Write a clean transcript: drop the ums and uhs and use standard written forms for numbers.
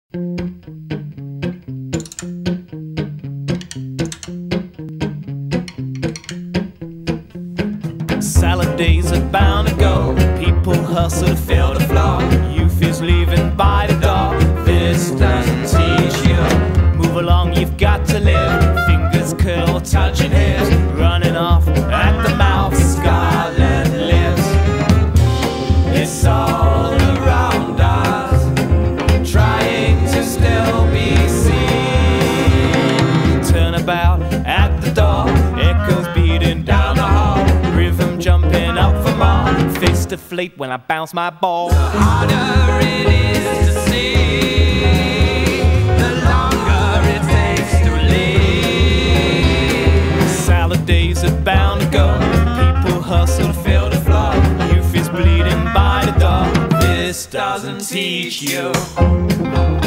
Salad days are bound to go. People hustle to fill the floor. Youth is leaving by the door. This doesn't teach you. Move along, you've got to live. Fingers curl, touching hairs, running off at the mouth. Scarlet lips. It's all around us, trying to still be seen. Turn about at the door. Echoes beating down the hall. Rhythm jumping up for more. Face deflate when I bounce my ball. The harder it is to see, the longer it takes to leave. Salad days are bound to go. People hustle to fill the floor. Youth is bleeding by the door. This doesn't teach you.